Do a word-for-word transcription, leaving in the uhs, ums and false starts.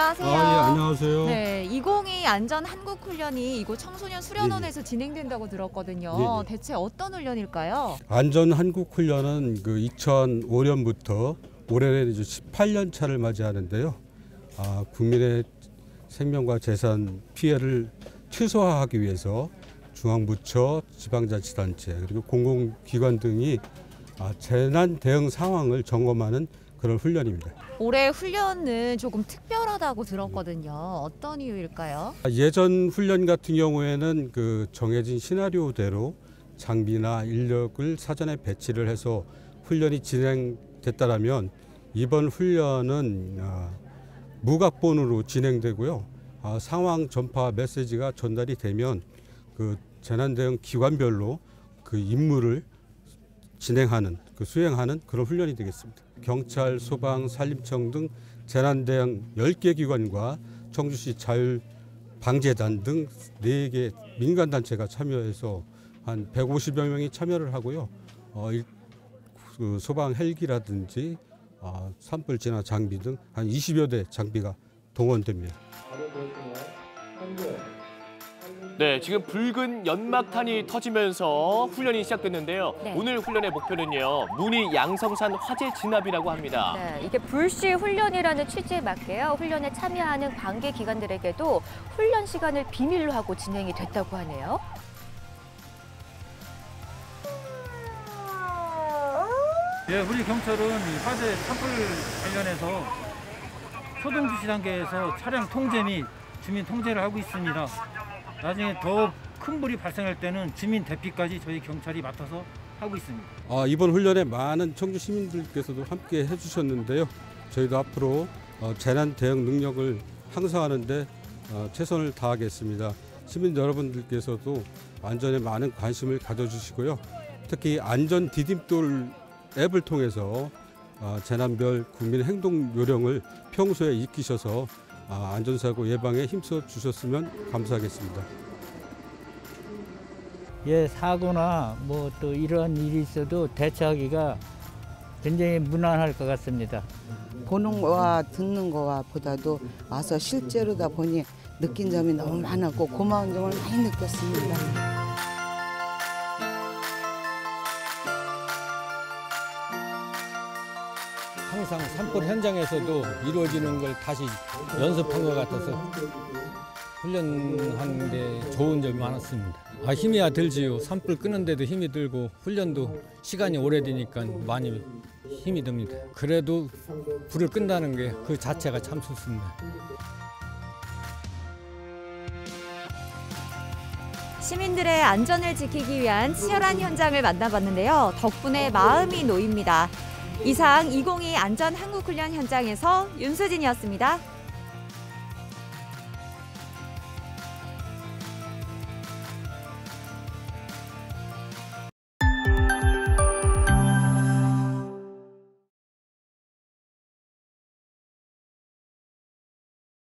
안녕하세요. 아, 예, 안녕하세요. 네, 이천이십 안전 한국 훈련이 이곳 청소년 수련원에서 예, 예. 진행된다고 들었거든요. 예, 예. 대체 어떤 훈련일까요? 안전 한국 훈련은 그 이천오 년부터 올해는 이제 십팔 년 차를 맞이하는데요. 아, 국민의 생명과 재산 피해를 최소화하기 위해서 중앙부처, 지방자치단체 그리고 공공기관 등이 아, 재난 대응 상황을 점검하는 그런 훈련입니다. 올해 훈련은 조금 특별하다고 들었거든요. 어떤 이유일까요? 예전 훈련 같은 경우에는 그 정해진 시나리오대로 장비나 인력을 사전에 배치를 해서 훈련이 진행됐다라면 이번 훈련은 아, 무각본으로 진행되고요. 아, 상황 전파 메시지가 전달이 되면 그 재난대응 기관별로 그 임무를 진행하는, 그 수행하는 그런 훈련이 되겠습니다. 경찰, 소방, 산림청 등 재난대응 열 개 기관과 청주시 자율방재단 등 네 개 민간단체가 참여해서 한 백오십여 명이 참여를 하고요. 어, 일, 그 소방 헬기라든지 어, 산불 진화 장비 등 한 이십여 대 장비가 동원됩니다. 네, 지금 붉은 연막탄이 터지면서 훈련이 시작됐는데요. 네. 오늘 훈련의 목표는요, 문희 양성산 화재 진압이라고 합니다. 네, 이게 불시 훈련이라는 취지에 맞게요. 훈련에 참여하는 관계 기관들에게도 훈련 시간을 비밀로 하고 진행이 됐다고 하네요. 예, 우리 경찰은 화재 산불 관련해서 초동 지시 단계에서 차량 통제 및 주민 통제를 하고 있습니다. 나중에 더 큰 불이 발생할 때는 주민 대피까지 저희 경찰이 맡아서 하고 있습니다. 아, 이번 훈련에 많은 청주 시민들께서도 함께 해주셨는데요. 저희도 앞으로 어, 재난 대응 능력을 향상하는 데 어, 최선을 다하겠습니다. 시민 여러분들께서도 안전에 많은 관심을 가져주시고요. 특히 안전 디딤돌 앱을 통해서 어, 재난별 국민 행동 요령을 평소에 익히셔서 아, 안전사고 예방에 힘써 주셨으면 감사하겠습니다. 예, 사고나 뭐 또 이런 일이 있어도 대처하기가 굉장히 무난할 것 같습니다. 보는 거와 듣는 거와 보다도 와서 실제로다 보니 느낀 점이 너무 많았고 고마운 점을 많이 느꼈습니다. 항상 산불 현장에서도 이루어지는 걸 다시 연습한 것 같아서 훈련하는데 좋은 점이 많았습니다. 아, 힘이야 들지요. 산불 끄는데도 힘이 들고 훈련도 시간이 오래되니까 많이 힘이 듭니다. 그래도 불을 끈다는 게 그 자체가 참 좋습니다. 시민들의 안전을 지키기 위한 치열한 현장을 만나봤는데요. 덕분에 마음이 놓입니다. 이상 이천이십 안전 한국 훈련 현장에서 윤수진이었습니다.